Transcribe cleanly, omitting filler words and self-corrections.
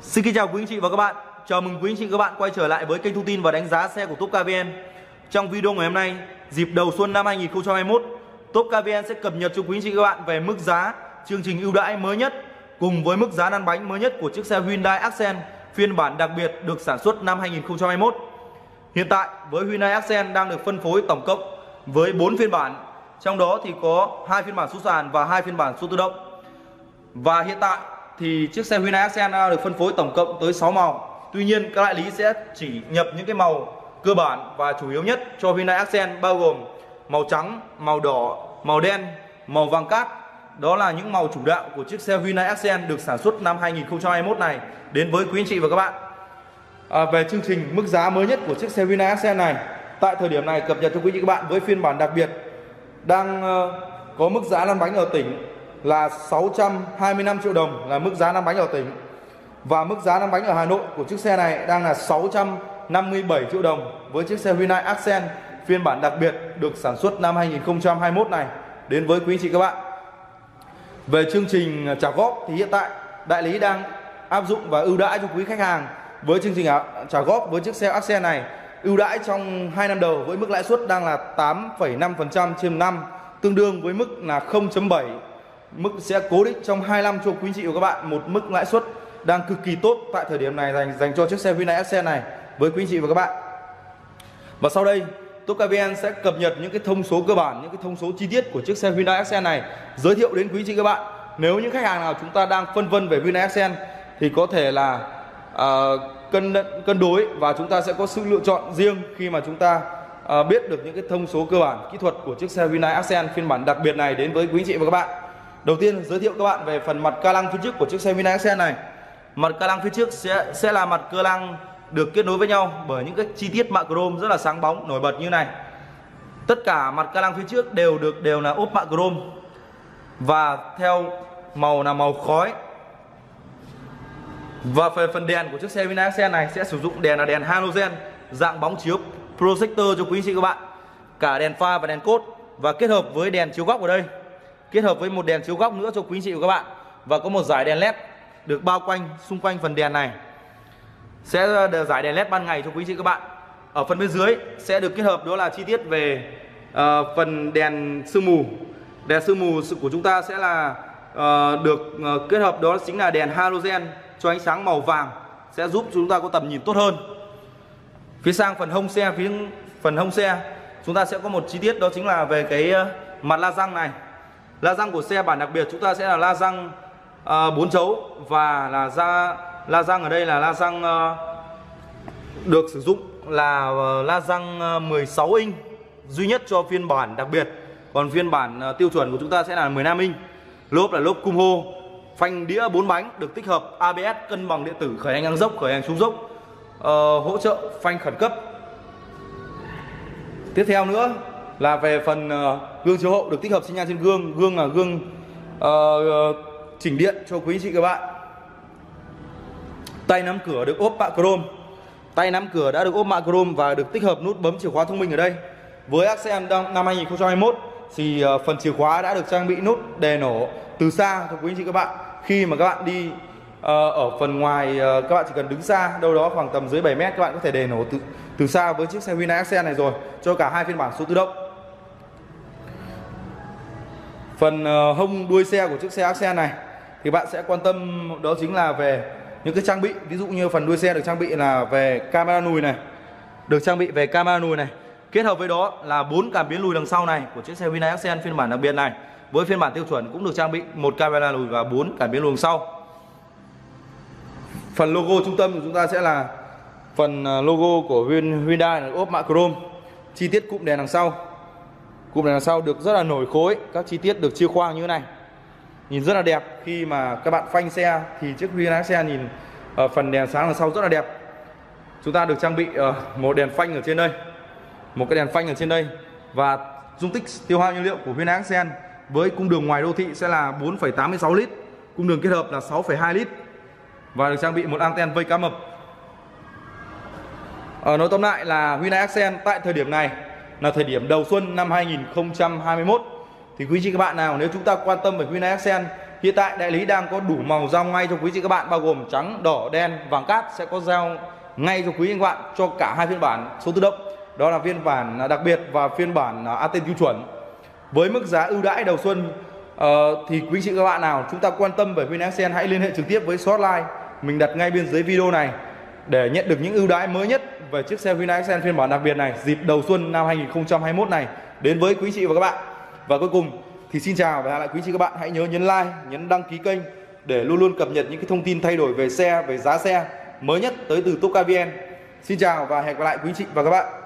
Xin kính chào quý anh chị và các bạn. Chào mừng quý anh chị và các bạn quay trở lại với kênh thông tin và đánh giá xe của Top Car VN. Trong video ngày hôm nay, dịp đầu xuân năm 2021, Top Car VN sẽ cập nhật cho quý anh chị và các bạn về mức giá, chương trình ưu đãi mới nhất cùng với mức giá lăn bánh mới nhất của chiếc xe Hyundai Accent phiên bản đặc biệt được sản xuất năm 2021. Hiện tại với Hyundai Accent đang được phân phối tổng cộng với 4 phiên bản, trong đó thì có 2 phiên bản số sàn và 2 phiên bản số tự động. Và hiện tại thì chiếc xe Hyundai Accent đã được phân phối tổng cộng tới 6 màu. Tuy nhiên các đại lý sẽ chỉ nhập những cái màu cơ bản và chủ yếu nhất cho Hyundai Accent, bao gồm màu trắng, màu đỏ, màu đen, màu vàng cát. Đó là những màu chủ đạo của chiếc xe Hyundai Accent được sản xuất năm 2021 này đến với quý anh chị và các bạn. Về chương trình mức giá mới nhất của chiếc xe Hyundai Accent này, tại thời điểm này cập nhật cho quý anh chị các bạn với phiên bản đặc biệt đang có mức giá lăn bánh ở tỉnh là 625 triệu đồng là mức giá lăn bánh ở tỉnh. Và mức giá lăn bánh ở Hà Nội của chiếc xe này đang là 657 triệu đồng với chiếc xe Hyundai Accent phiên bản đặc biệt được sản xuất năm 2021 này đến với quý anh chị các bạn. Về chương trình trả góp thì hiện tại đại lý đang áp dụng và ưu đãi cho quý khách hàng với chương trình trả góp với chiếc xe Accent này. Ưu đãi trong 2 năm đầu với mức lãi suất đang là 8,5% trên năm, tương đương với mức là 0,7. Mức sẽ cố định trong 2 năm cho quý anh chị và các bạn, một mức lãi suất đang cực kỳ tốt tại thời điểm này dành cho chiếc xe Hyundai Accent này với quý anh chị và các bạn. Và sau đây Top Car VN sẽ cập nhật những cái thông số cơ bản, những cái thông số chi tiết của chiếc xe Hyundai Accent này, giới thiệu đến quý anh chị các bạn. Nếu những khách hàng nào chúng ta đang phân vân về Hyundai Accent thì có thể là cân đối và chúng ta sẽ có sự lựa chọn riêng khi mà chúng ta biết được những cái thông số cơ bản kỹ thuật của chiếc xe Hyundai Accent phiên bản đặc biệt này đến với quý anh chị và các bạn. Đầu tiên giới thiệu các bạn về phần mặt ca lăng phía trước của chiếc xe Hyundai Accent này. Mặt ca lăng phía trước sẽ là mặt cơ lăng được kết nối với nhau bởi những cái chi tiết mạ chrome rất là sáng bóng nổi bật như này. Tất cả mặt ca lăng phía trước đều là ốp mạ chrome và theo màu là màu khói. Và về phần đèn của chiếc xe Hyundai Accent này sẽ sử dụng đèn là đèn halogen dạng bóng chiếu projector cho quý anh chị các bạn. Cả đèn pha và đèn cốt, và kết hợp với đèn chiếu góc ở đây, kết hợp với một đèn chiếu góc nữa cho quý anh chị và các bạn, và có một dải đèn led được bao quanh xung quanh phần đèn này, sẽ dải đèn led ban ngày cho quý anh chị các bạn. Ở phần bên dưới sẽ được kết hợp đó là chi tiết về phần đèn sương mù. Đèn sương mù của chúng ta sẽ là được kết hợp đó chính là đèn halogen cho ánh sáng màu vàng, sẽ giúp chúng ta có tầm nhìn tốt hơn. Phía sang phần hông xe, chúng ta sẽ có một chi tiết đó chính là về cái mặt la răng này. La răng của xe bản đặc biệt chúng ta sẽ là la răng 4 chấu, và la răng ở đây là la răng được sử dụng là la răng 16 inch duy nhất cho phiên bản đặc biệt. Còn phiên bản tiêu chuẩn của chúng ta sẽ là 15 inch. Lốp là lốp Kumho, phanh đĩa 4 bánh được tích hợp ABS cân bằng điện tử, khởi hành ngang dốc, khởi hành xuống dốc, hỗ trợ phanh khẩn cấp. Tiếp theo nữa là về phần gương chiếu hậu được tích hợp xi nhan trên gương. Gương là gương chỉnh điện cho quý anh chị các bạn. Tay nắm cửa được ốp mạ chrome. Tay nắm cửa đã được ốp mạ chrome và được tích hợp nút bấm chìa khóa thông minh ở đây. Với Accent năm 2021 thì phần chìa khóa đã được trang bị nút đề nổ từ xa cho quý anh chị các bạn. Khi mà các bạn đi ở phần ngoài, các bạn chỉ cần đứng xa đâu đó khoảng tầm dưới 7 mét, các bạn có thể đề nổ từ xa với chiếc xe Hyundai Accent này rồi, cho cả hai phiên bản số tự động. Phần hông đuôi xe của chiếc xe Accent này thì bạn sẽ quan tâm đó chính là về những cái trang bị. Ví dụ như phần đuôi xe được trang bị là về camera lùi này, kết hợp với đó là 4 cảm biến lùi đằng sau này của chiếc xe Hyundai Accent phiên bản đặc biệt này. Với phiên bản tiêu chuẩn cũng được trang bị một camera lùi và 4 cảm biến lùi đằng sau. Phần logo trung tâm của chúng ta sẽ là phần logo của Hyundai là ốp mạ chrome. Chi tiết cụm đèn đằng sau được rất là nổi khối, các chi tiết được chia khoang như thế này, nhìn rất là đẹp. Khi mà các bạn phanh xe thì chiếc Hyundai Accent nhìn phần đèn sáng đằng sau rất là đẹp. Chúng ta được trang bị một đèn phanh ở trên đây, một cái đèn phanh ở trên đây, và dung tích tiêu hao nhiên liệu của Hyundai Accent với cung đường ngoài đô thị sẽ là 4,86 lít, cung đường kết hợp là 6,2 lít, và được trang bị một anten vây cá mập. Nói tóm lại là Hyundai Accent tại thời điểm này là thời điểm đầu xuân năm 2021 thì quý chị các bạn nào nếu chúng ta quan tâm về Hyundai Accent Hiện tại đại lý đang có đủ màu giao ngay cho quý chị các bạn, bao gồm trắng, đỏ, đen, vàng cát, sẽ có giao ngay cho quý anh các bạn cho cả hai phiên bản số tự động. Đó là phiên bản đặc biệt và phiên bản anten tiêu chuẩn. Với mức giá ưu đãi đầu xuân thì quý chị các bạn nào chúng ta quan tâm về Hyundai Accent hãy liên hệ trực tiếp với số hotline mình đặt ngay bên dưới video này để nhận được những ưu đãi mới nhất về chiếc xe Hyundai Accent phiên bản đặc biệt này dịp đầu xuân năm 2021 này đến với quý chị và các bạn. Và cuối cùng thì xin chào và hẹn lại quý chị các bạn, hãy nhớ nhấn like, nhấn đăng ký kênh để luôn luôn cập nhật những cái thông tin thay đổi về xe, về giá xe mới nhất tới từ Top Car VN. Xin chào và hẹn gặp lại quý chị và các bạn.